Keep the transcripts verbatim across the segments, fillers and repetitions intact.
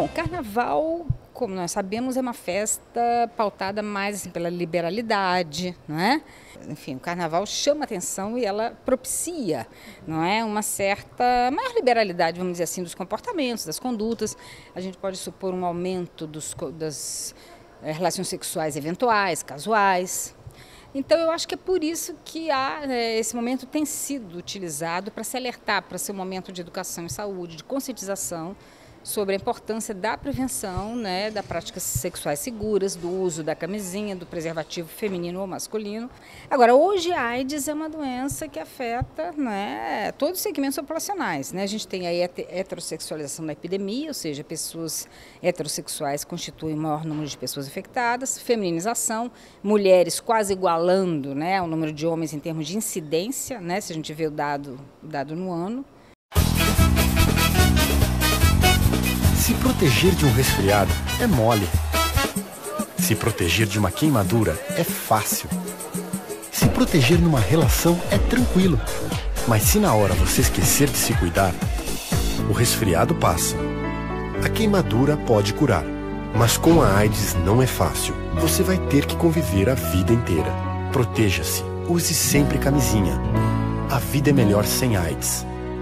Bom, carnaval, como nós sabemos, é uma festa pautada mais assim, pela liberalidade, não é? Enfim, o carnaval chama atenção e ela propicia, não é, uma certa maior liberalidade, vamos dizer assim, dos comportamentos, das condutas. A gente pode supor um aumento dos, das é, relações sexuais eventuais, casuais. Então, eu acho que é por isso que há, é, esse momento tem sido utilizado para se alertar, para ser um momento de educação e saúde, de conscientização sobre a importância da prevenção, né, das práticas sexuais seguras, do uso da camisinha, do preservativo feminino ou masculino. Agora, hoje a AIDS é uma doença que afeta, né, todos os segmentos populacionais. Né? A gente tem a heterossexualização da epidemia, ou seja, pessoas heterossexuais constituem o maior número de pessoas infectadas, feminização, mulheres quase igualando, né, o número de homens em termos de incidência, né, se a gente vê o dado, o dado no ano. Se proteger de um resfriado é mole. Se proteger de uma queimadura é fácil. Se proteger numa relação é tranquilo. Mas se na hora você esquecer de se cuidar, o resfriado passa. A queimadura pode curar. Mas com a AIDS não é fácil. Você vai ter que conviver a vida inteira. Proteja-se. Use sempre camisinha. A vida é melhor sem AIDS.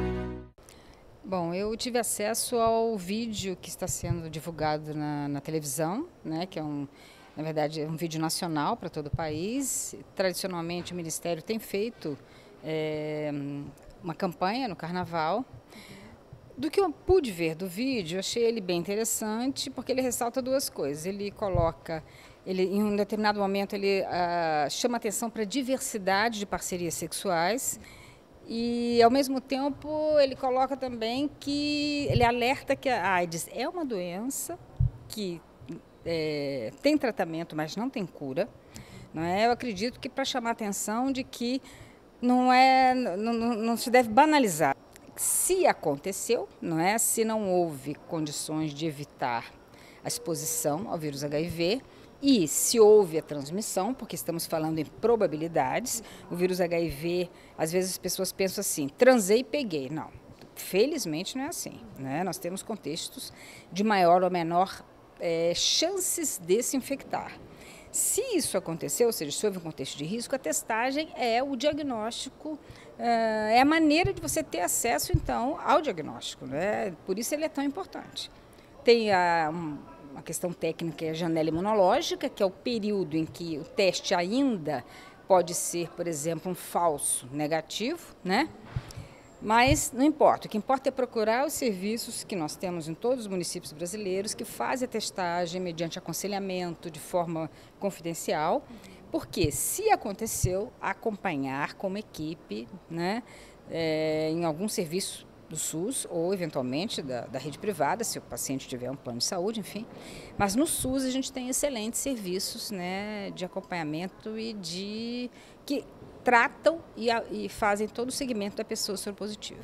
Bom, eu tive acesso ao vídeo que está sendo divulgado na, na televisão, né, que é um, na verdade, é um vídeo nacional para todo o país. Tradicionalmente, o Ministério tem feito é, uma campanha no Carnaval. Do que eu pude ver do vídeo, eu achei ele bem interessante, porque ele ressalta duas coisas. Ele coloca, ele, em um determinado momento, ele ah, chama atenção para a diversidade de parcerias sexuais. E, ao mesmo tempo, ele coloca também que ele alerta que a AIDS é uma doença que é, tem tratamento, mas não tem cura. Não é? Eu acredito que para chamar a atenção de que não, é, não, não se deve banalizar. Se aconteceu, não é? Se não houve condições de evitar a exposição ao vírus H I V, e se houve a transmissão, porque estamos falando em probabilidades, o vírus H I V, às vezes as pessoas pensam assim, transei e peguei. Não, felizmente não é assim. Né? Nós temos contextos de maior ou menor é, chances de se infectar. Se isso aconteceu, ou seja, se houve um contexto de risco, a testagem é o diagnóstico, é a maneira de você ter acesso, então, ao diagnóstico. Né? Por isso ele é tão importante. Tem a... Um, Uma questão técnica é a janela imunológica, que é o período em que o teste ainda pode ser, por exemplo, um falso negativo, né? Mas não importa, o que importa é procurar os serviços que nós temos em todos os municípios brasileiros que fazem a testagem mediante aconselhamento, de forma confidencial, porque se aconteceu, acompanhar como equipe, né, é, em algum serviço do SUS ou, eventualmente, da, da rede privada, se o paciente tiver um plano de saúde, enfim. Mas no SUS a gente tem excelentes serviços, né, de acompanhamento e de que tratam e, a, e fazem todo o segmento da pessoa soropositiva.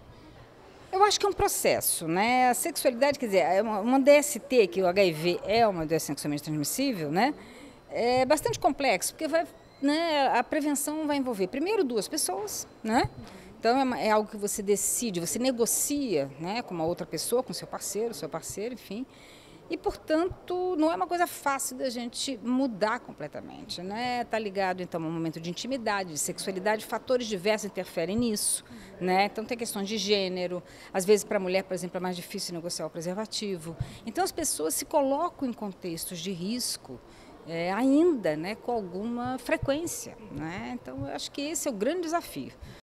Eu acho que é um processo, né? A sexualidade, quer dizer, é uma, uma D S T, que o H I V é uma doença sexualmente transmissível, né? É bastante complexo, porque vai, né, a prevenção vai envolver primeiro duas pessoas, né? Então, é algo que você decide, você negocia, né, com uma outra pessoa, com seu parceiro, seu parceiro, enfim. E, portanto, não é uma coisa fácil da gente mudar completamente. Né? Está ligado, então, a um momento de intimidade, de sexualidade, fatores diversos interferem nisso. Né? Então, tem questões de gênero. Às vezes, para a mulher, por exemplo, é mais difícil negociar o preservativo. Então, as pessoas se colocam em contextos de risco, é, ainda, né, com alguma frequência. Né? Então, eu acho que esse é o grande desafio.